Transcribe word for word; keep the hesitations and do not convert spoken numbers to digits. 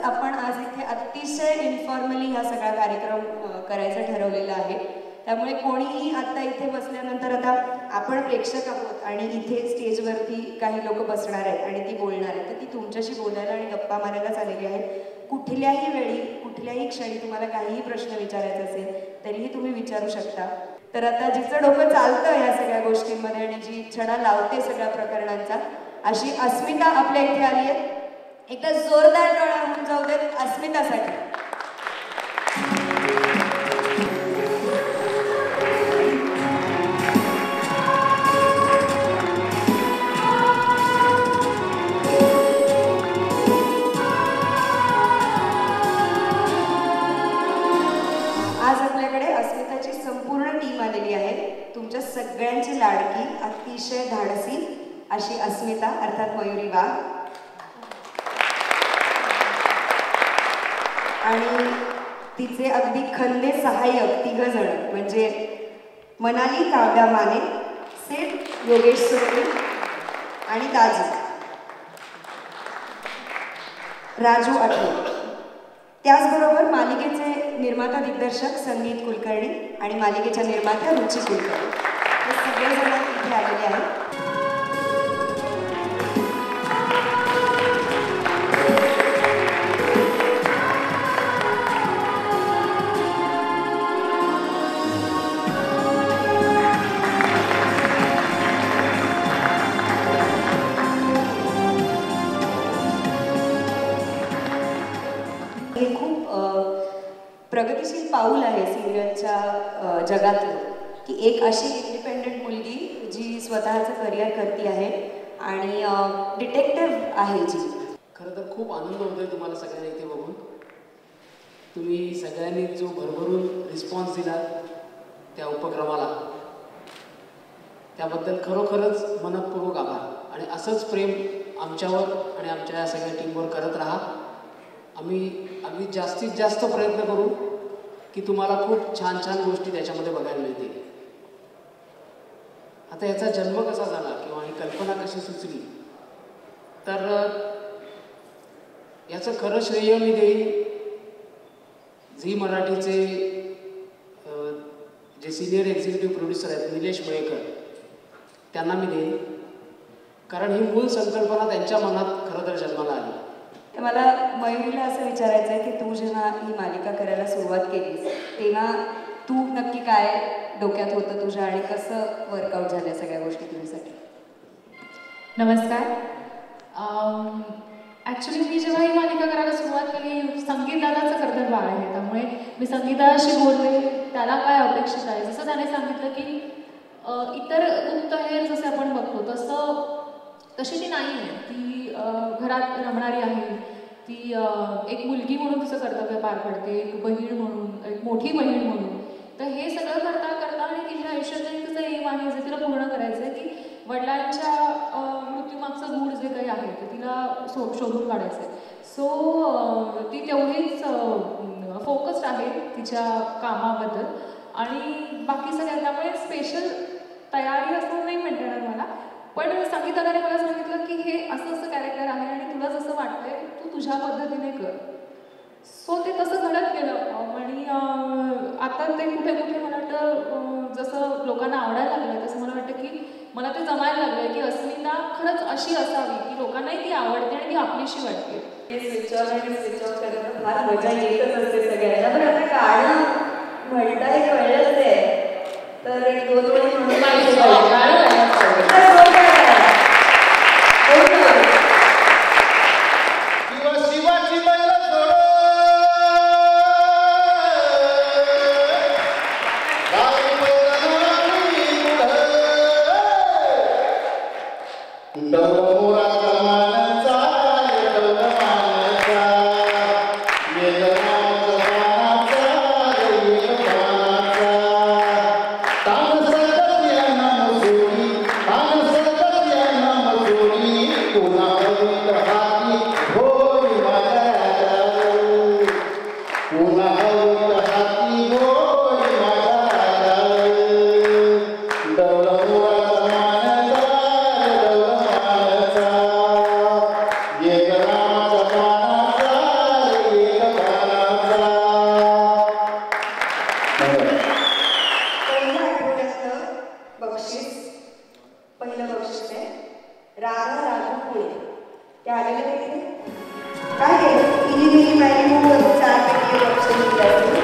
आपण आज इथे अतिशय इन्फॉर्मली हा सगळा कार्यक्रम करायचा ठरवलेला आहे. त्यामुळे कोणीही आता इथे बसल्यानंतर, आता आपण प्रेक्षक आहोत आणि इथे स्टेजवरती काही लोक बसणार आहेत आणि ती बोलणार आहेत, तर ती तुमच्याशी बोलायला आणि गप्पा मारायलाच आलेली आहेत. कुठल्याही वेळी कुठल्याही क्षणी तुम्हाला काहीही प्रश्न विचारायचा असेल तरीही तुम्ही विचारू शकता. तर आता जिचं डोकं चालतं ह्या सगळ्या गोष्टींमध्ये आणि जी छडा लावते सगळ्या प्रकरणांचा, अशी अस्मिता आपल्या इथे आली आहे. एकदा जोरदार टाळ्या होऊन जाऊ देत अस्मितासाठी. आज आपल्याकडे अस्मिताची संपूर्ण टीम आलेली आहे. तुमच्या सगळ्यांची लाडकी, अतिशय धाडसी अशी अस्मिता अर्थात मयुरी वाघ, आणि तिचे अगदी खंदे सहाय्यक तिघ जण म्हणजे मनाली काव्या माने, सेठ योगेश सुरती आणि दाजी राजू आठवले. त्याचबरोबर मालिकेचे निर्माता दिग्दर्शक संगीत कुलकर्णी आणि मालिकेच्या निर्मात्या रुची कुलकर्णी हे सगळेजण इथे आलेले आहेत. हे खूप प्रगतिशील पाऊल आहे सिरियलच्या जगातलं, की एक अशी इंडिपेंडेंट मुलगी जी स्वतःचं करिअर करते आहे आणि डिटेक्टिव्ह आहे जी. खरं तर खूप आनंद होतोय तुम्हाला सगळ्यांना इथे बघून. तुम्ही सगळ्यांनी जो भरभरून रिस्पॉन्स दिला त्या उपक्रमाला, त्याबद्दल खरोखरच मनपूर्वक आभार. आणि असंच प्रेम आमच्यावर आणि आमच्या या सगळ्या टीमवर करत राहा. आम्ही आम्ही जास्तीत जास्त प्रयत्न करू की तुम्हाला खूप छान छान गोष्टी त्याच्यामध्ये बघायला मिळतील. आता याचा जन्म कसा झाला किंवा ही कल्पना कशी सुचली, तर याचं खरं श्रेय मी देईन झी मराठीचे जे सिनियर एक्झिक्युटिव्ह प्रोड्युसर आहेत निलेश मयेकर, त्यांना मी देईन. कारण ही मूळ संकल्पना त्यांच्या मनात खरं तर जन्माला आली. मला मयुरीला असं विचारायचं आहे की तू जेव्हा ही मालिका करायला सुरुवात केलीस तेव्हा तू नक्की काय डोक्यात होतं तुझ्या आणि कसं वर्कआउट झाल्या सगळ्या गोष्टी तुझ्यासाठी? नमस्कार. ॲक्च्युली मी जेव्हा ही मालिका करायला सुरुवात केली, संगीत दादाचं कर्तव्य बाळ आहे, त्यामुळे मी संगीताशी बोलले त्याला काय अपेक्षित आहे. जसं त्याने सांगितलं की इतर गुप्तहेर जसे आपण बघतो तसं तशी ती नाही आहे. ती घरात रमणारी आहे, ती एक मुलगी म्हणून तिचं कर्तव्य पार पडते, एक बहीण म्हणून, एक मोठी बहीण म्हणून. तर हे सगळं करता करता आणि तिच्या आयुष्यात तिचं एम आहे जे तिला पूर्ण करायचं आहे की वडिलांच्या मृत्यूमागचं गूढ जे काही आहे ते तिला शो शोधून काढायचं आहे. सो ती तेवढीच फोकस्ड आहे तिच्या कामाबद्दल आणि बाकी सगळ्या. त्यामुळे स्पेशल तयारी असं नाही म्हणता येणार मला, पण संगीताने मला सांगितलं की हे असं असं कॅरेक्टर आहे आणि तुला जसं वाटतंय तू तुझ्या पद्धतीने कर. सो ते तसं घडत गेलं आणि आता ते कुठे कुठे मला वाटतं जसं लोकांना आवडायला लागलं तसं मला वाटतं की मला ते जमायला लागलं की अस्मिता खरंच अशी असावी की लोकांनाही ती आवडते आणि ती आपलीशी वाटते. हे स्विच ऑन आणि स्विच ऑफ करायला फार मजा येतच असते सगळ्यांना. पण आता गाणं म्हणता हे कळलंच आहे, तर एक दोन वेळी म्हणून पाहिजे गाणं I'm केलं तिने काय केलं तिने मी माझी खूप चार पैकी एक ऑप्शन दिला